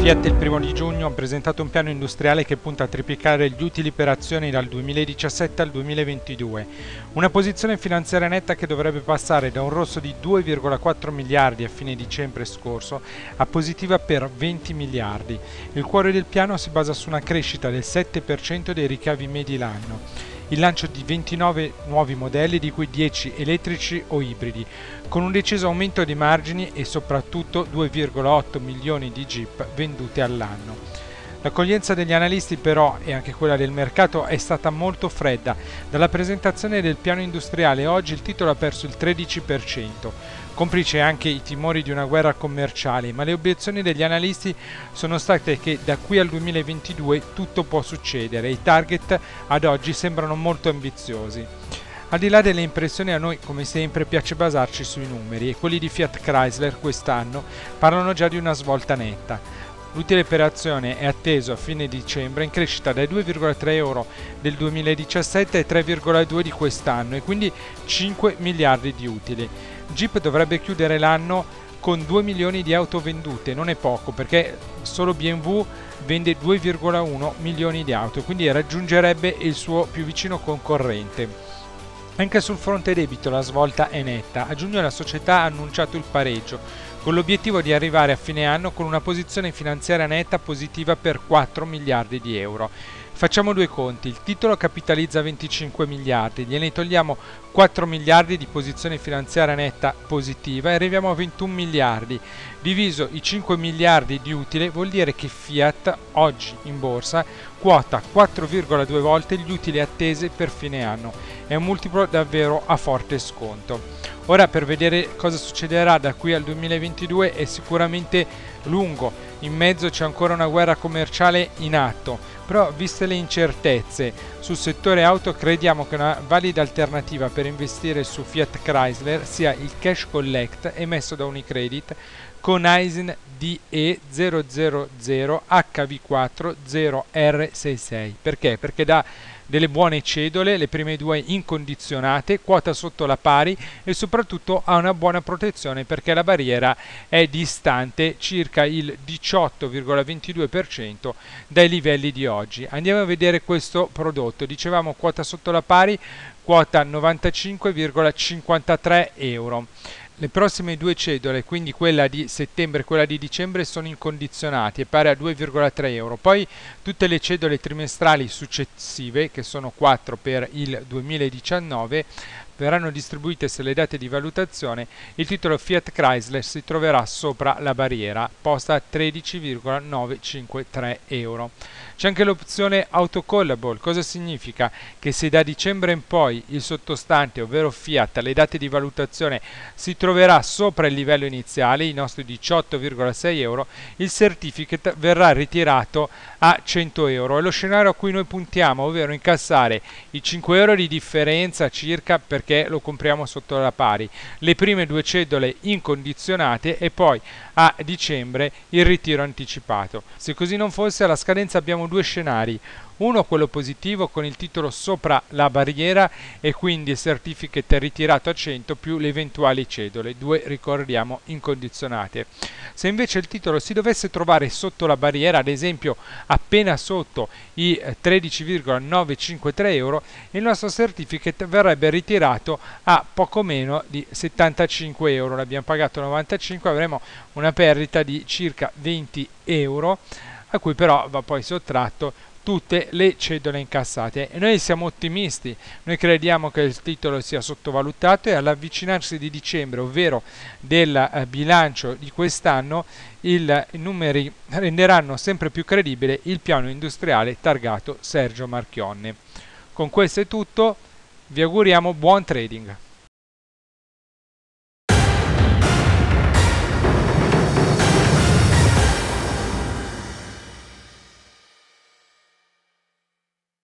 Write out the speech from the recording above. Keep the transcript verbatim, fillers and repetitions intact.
Fiat il primo di giugno ha presentato un piano industriale che punta a triplicare gli utili per azioni dal duemiladiciassette al duemilaventidue, una posizione finanziaria netta che dovrebbe passare da un rosso di due virgola quattro miliardi a fine dicembre scorso a positiva per venti miliardi. Il cuore del piano si basa su una crescita del sette per cento dei ricavi medi l'anno, il lancio di ventinove nuovi modelli, di cui dieci elettrici o ibridi, con un deciso aumento di margini e soprattutto due virgola otto milioni di Jeep vendute all'anno. L'accoglienza degli analisti però, e anche quella del mercato, è stata molto fredda. Dalla presentazione del piano industriale oggi il titolo ha perso il tredici per cento, complice anche i timori di una guerra commerciale, ma le obiezioni degli analisti sono state che da qui al duemilaventidue tutto può succedere. I target ad oggi sembrano molto ambiziosi. Al di là delle impressioni, a noi come sempre piace basarci sui numeri, e quelli di Fiat Chrysler quest'anno parlano già di una svolta netta. L'utile per azione è atteso a fine dicembre in crescita dai due virgola tre euro del duemiladiciassette ai tre virgola due di quest'anno, e quindi cinque miliardi di utili. Jeep dovrebbe chiudere l'anno con due milioni di auto vendute, non è poco perché solo B M W vende due virgola uno milioni di auto, quindi raggiungerebbe il suo più vicino concorrente. Anche sul fronte debito la svolta è netta. A giugno la società ha annunciato il pareggio, con l'obiettivo di arrivare a fine anno con una posizione finanziaria netta positiva per quattro miliardi di euro. Facciamo due conti: il titolo capitalizza venticinque miliardi, gliene togliamo quattro miliardi di posizione finanziaria netta positiva e arriviamo a ventuno miliardi. Diviso i cinque miliardi di utile vuol dire che Fiat oggi in borsa quota quattro virgola due volte gli utili attesi per fine anno. È un multiplo davvero a forte sconto. Ora, per vedere cosa succederà da qui al duemilaventidue è sicuramente lungo, in mezzo c'è ancora una guerra commerciale in atto, però viste le incertezze sul settore auto crediamo che una valida alternativa per investire su Fiat Chrysler sia il cash collect emesso da Unicredit con Aisin D E zero zero zero H V quattro zero R sessantasei. Perché? Perché dà delle buone cedole, le prime due incondizionate, quota sotto la pari e soprattutto ha una buona protezione perché la barriera è distante circa il diciotto virgola ventidue per cento dai livelli di oggi. Andiamo a vedere questo prodotto. Dicevamo quota sotto la pari, quota novantacinque virgola cinquantatré euro. Le prossime due cedole, quindi quella di settembre e quella di dicembre, sono incondizionati e pari a due virgola tre euro. Poi tutte le cedole trimestrali successive, che sono quattro per il duemiladiciannove, verranno distribuite sulle date di valutazione. Il titolo Fiat Chrysler si troverà sopra la barriera, posta a tredici virgola novecentocinquantatré euro. C'è anche l'opzione autocallable. Cosa significa? Che se da dicembre in poi il sottostante, ovvero Fiat, alle date di valutazione si troverà sopra il livello iniziale, i nostri diciotto virgola sei euro, il certificate verrà ritirato a cento euro. È lo scenario a cui noi puntiamo, ovvero incassare i cinque euro di differenza circa perché lo compriamo sotto la pari, le prime due cedole incondizionate e poi a dicembre il ritiro anticipato. Se così non fosse, alla scadenza abbiamo due scenari: uno quello positivo con il titolo sopra la barriera e quindi il certificate ritirato a cento più le eventuali cedole, due ricordiamo incondizionate. Se invece il titolo si dovesse trovare sotto la barriera, ad esempio appena sotto i tredici virgola novecentocinquantatré euro, il nostro certificate verrebbe ritirato a poco meno di settantacinque euro. L'abbiamo pagato novantacinque, avremo una perdita di circa venti euro, a cui però va poi sottratto tutte le cedole incassate. E noi siamo ottimisti, noi crediamo che il titolo sia sottovalutato e all'avvicinarsi di dicembre, ovvero del eh, bilancio di quest'anno, il, i numeri renderanno sempre più credibile il piano industriale targato Sergio Marchionne. Con questo è tutto, vi auguriamo buon trading.